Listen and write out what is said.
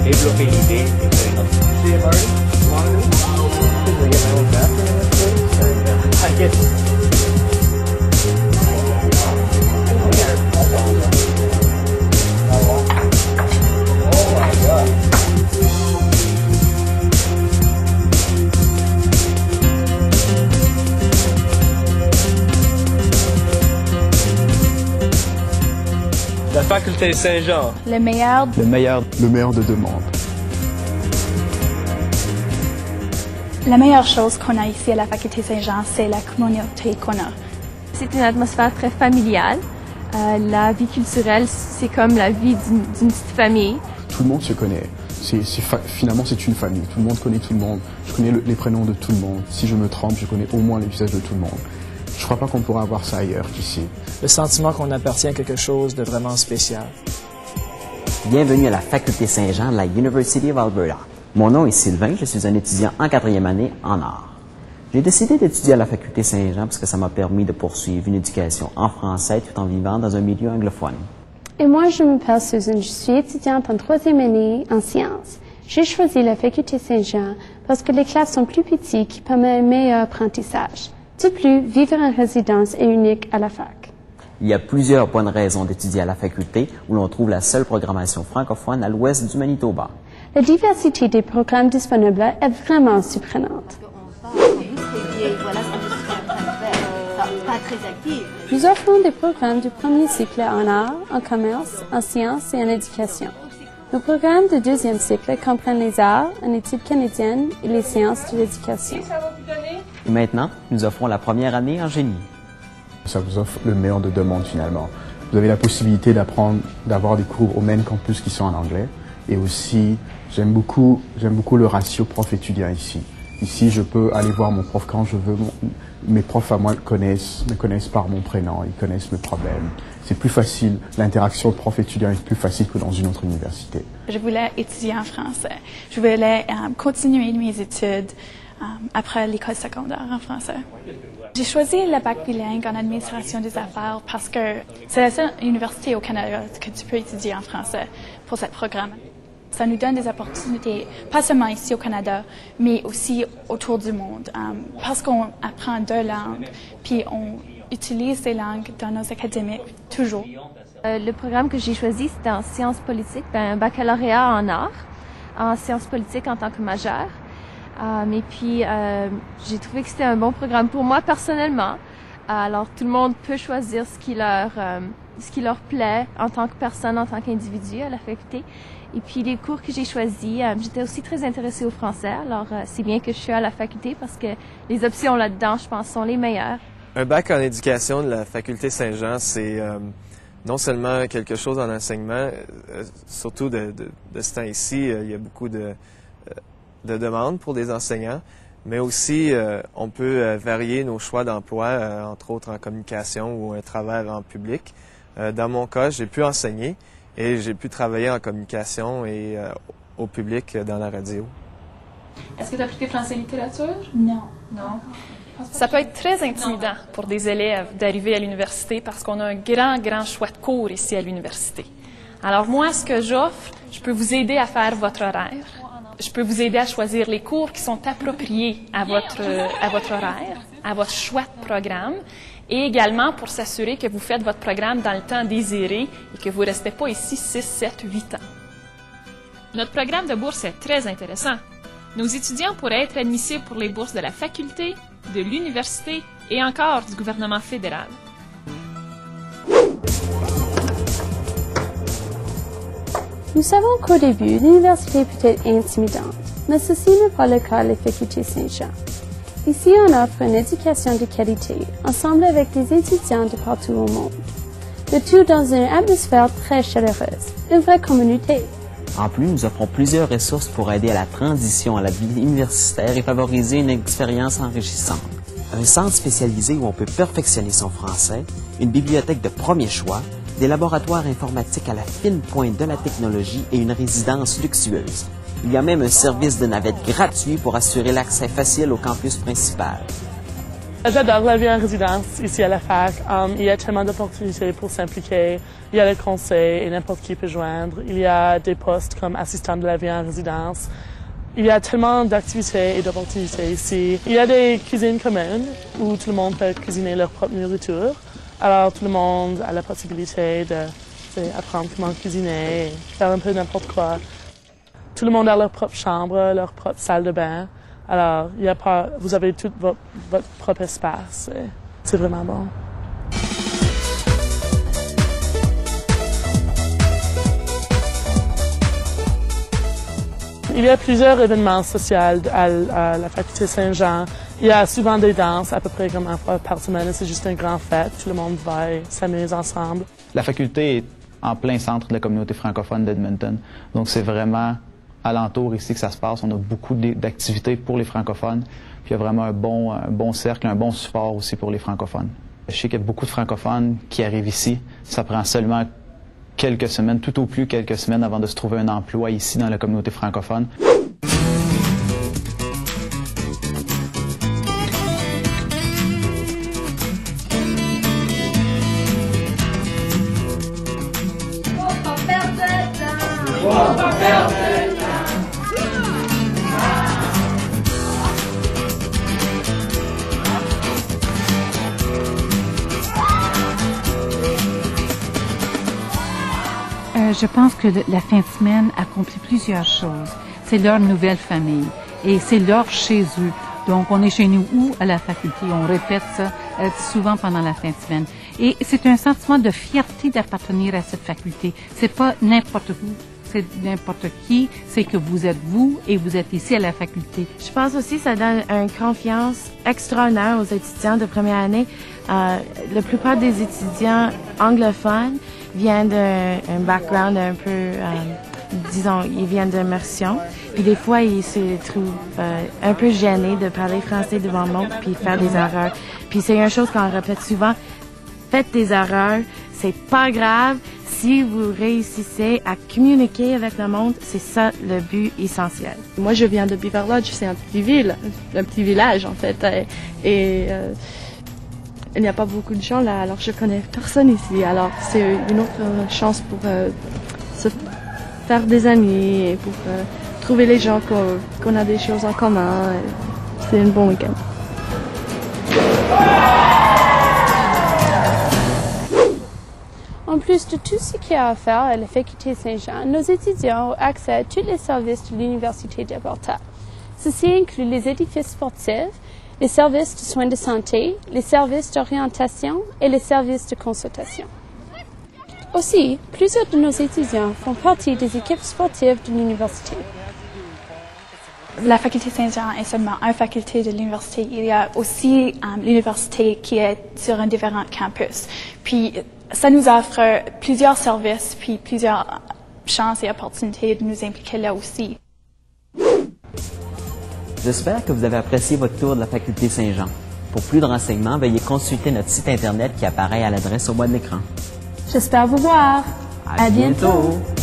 développer l'idée et faire une autre. See, Marty, I get my own bathroom in this place, and I get. La faculté Saint-Jean. Le meilleur. Le meilleur. Le meilleur de demande. La meilleure chose qu'on a ici à la faculté Saint-Jean, c'est la communauté qu'on a. C'est une atmosphère très familiale. La vie culturelle, c'est comme la vie d'une petite famille. Tout le monde se connaît. Finalement, c'est une famille. Tout le monde connaît tout le monde. Je connais les prénoms de tout le monde. Si je me trompe, je connais au moins les visages de tout le monde. Je ne crois pas qu'on pourra avoir ça ailleurs qu'ici. Le sentiment qu'on appartient à quelque chose de vraiment spécial. Bienvenue à la faculté Saint-Jean de la University of Alberta. Mon nom est Sylvain, je suis un étudiant en 4e année en arts. J'ai décidé d'étudier à la faculté Saint-Jean parce que ça m'a permis de poursuivre une éducation en français tout en vivant dans un milieu anglophone. Et moi, je m'appelle Susan, je suis étudiante en 3e année en sciences. J'ai choisi la faculté Saint-Jean parce que les classes sont plus petites qui permettent un meilleur apprentissage. De plus, vivre en résidence est unique à la fac. Il y a plusieurs bonnes raisons d'étudier à la faculté où l'on trouve la seule programmation francophone à l'ouest du Manitoba. La diversité des programmes disponibles est vraiment surprenante. Nous offrons des programmes du premier cycle en arts, en commerce, en sciences et en éducation. Nos programmes de deuxième cycle comprennent les arts, en études canadiennes et les sciences de l'éducation. Et maintenant, nous offrons la première année en génie. Ça vous offre le meilleur de deux mondes finalement. Vous avez la possibilité d'avoir des cours au même campus qui sont en anglais. Et aussi, j'aime beaucoup le ratio prof-étudiant ici. Ici, je peux aller voir mon prof quand je veux. Mes profs à moi me connaissent par mon prénom, ils connaissent mes problèmes. C'est plus facile, l'interaction prof-étudiant est plus facile que dans une autre université. Je voulais étudier en français. Je voulais continuer mes études après l'école secondaire en français. J'ai choisi le bac bilingue en administration des affaires parce que c'est la seule université au Canada que tu peux étudier en français pour ce programme. Ça nous donne des opportunités, pas seulement ici au Canada, mais aussi autour du monde, parce qu'on apprend deux langues, puis on utilise ces langues dans nos académies toujours. Le programme que j'ai choisi, c'était en sciences politiques, un baccalauréat en arts, en sciences politiques en tant que majeur. Et puis, j'ai trouvé que c'était un bon programme pour moi personnellement. Alors, tout le monde peut choisir ce qui leur plaît en tant que personne, en tant qu'individu à la faculté. Et puis, les cours que j'ai choisis, j'étais aussi très intéressée au français. Alors, c'est bien que je suis à la faculté parce que les options là-dedans, je pense, sont les meilleures. Un bac en éducation de la faculté Saint-Jean, c'est non seulement quelque chose en enseignement, surtout de ce temps-ci, il y a beaucoup de demandes pour des enseignants, mais aussi on peut varier nos choix d'emploi, entre autres en communication ou un travail en public. Dans mon cas, j'ai pu enseigner et j'ai pu travailler en communication et au public dans la radio. Est-ce que tu as appliqué français et littérature? Non. Non. Ça peut être très intimidant pour des élèves d'arriver à l'université parce qu'on a un grand choix de cours ici à l'université. Alors moi, ce que j'offre, je peux vous aider à faire votre horaire. Je peux vous aider à choisir les cours qui sont appropriés à votre horaire, à votre choix de programme, et également pour s'assurer que vous faites votre programme dans le temps désiré et que vous ne restez pas ici 6, 7, 8 ans. Notre programme de bourse est très intéressant. Nos étudiants pourraient être admissibles pour les bourses de la faculté, de l'université et encore du gouvernement fédéral. Nous savons qu'au début, l'université peut être intimidante, mais ceci n'est pas le cas à la faculté Saint-Jean. Ici, on offre une éducation de qualité, ensemble avec des étudiants de partout au monde. Le tout dans une atmosphère très chaleureuse, une vraie communauté. En plus, nous offrons plusieurs ressources pour aider à la transition à la vie universitaire et favoriser une expérience enrichissante. Un centre spécialisé où on peut perfectionner son français, une bibliothèque de premier choix, des laboratoires informatiques à la fine pointe de la technologie et une résidence luxueuse. Il y a même un service de navette gratuit pour assurer l'accès facile au campus principal. J'adore la vie en résidence ici à la fac. Il y a tellement d'opportunités pour s'impliquer. Il y a le conseil et n'importe qui peut joindre. Il y a des postes comme assistant de la vie en résidence. Il y a tellement d'activités et d'opportunités ici. Il y a des cuisines communes où tout le monde peut cuisiner leur propre nourriture. Alors tout le monde a la possibilité d'apprendre comment cuisiner, faire un peu n'importe quoi. Tout le monde a leur propre chambre, leur propre salle de bain. Alors, vous avez tout votre propre espace. C'est vraiment bon. Il y a plusieurs événements sociaux à la faculté Saint-Jean. Il y a souvent des danses, à peu près comme une fois par semaine. C'est juste une grande fête. Tout le monde va et s'amuse ensemble. La faculté est en plein centre de la communauté francophone d'Edmonton. Donc, c'est vraiment alentour ici que ça se passe. On a beaucoup d'activités pour les francophones. Puis il y a vraiment un bon cercle, un bon support aussi pour les francophones. Je sais qu'il y a beaucoup de francophones qui arrivent ici. Ça prend seulement quelques semaines, tout au plus quelques semaines avant de se trouver un emploi ici dans la communauté francophone. Je pense que la fin de semaine accomplit plusieurs choses. C'est leur nouvelle famille et c'est leur chez eux. Donc, on est chez nous ou à la faculté. On répète ça souvent pendant la fin de semaine. Et c'est un sentiment de fierté d'appartenir à cette faculté. C'est pas n'importe où, c'est n'importe qui. C'est que vous êtes vous et vous êtes ici à la faculté. Je pense aussi que ça donne une confiance extraordinaire aux étudiants de première année. La plupart des étudiants anglophones viennent d'un background un peu, disons, ils viennent d'immersion. Puis des fois, ils se trouvent un peu gênés de parler français devant le monde puis faire des erreurs. Puis c'est une chose qu'on répète souvent, faites des erreurs, c'est pas grave. Si vous réussissez à communiquer avec le monde, c'est ça le but essentiel. Moi, je viens de Beaver Lodge, c'est un petit village en fait. Il n'y a pas beaucoup de gens là, alors je connais personne ici. Alors c'est une autre chance pour se faire des amis et pour trouver les gens qu'on a des choses en commun. C'est un bon week-end. En plus de tout ce qu'il y a à faire à la faculté Saint-Jean, nos étudiants ont accès à tous les services de l'Université d'Alberta. Ceci inclut les édifices sportifs, les services de soins de santé, les services d'orientation et les services de consultation. Aussi, plusieurs de nos étudiants font partie des équipes sportives de l'université. La faculté Saint-Jean est seulement une faculté de l'université. Il y a aussi l'université qui est sur un différent campus. Puis, ça nous offre plusieurs services, puis plusieurs chances et opportunités de nous impliquer là aussi. J'espère que vous avez apprécié votre tour de la faculté Saint-Jean. Pour plus de renseignements, veuillez consulter notre site Internet qui apparaît à l'adresse au bas de l'écran. J'espère vous voir. À bientôt.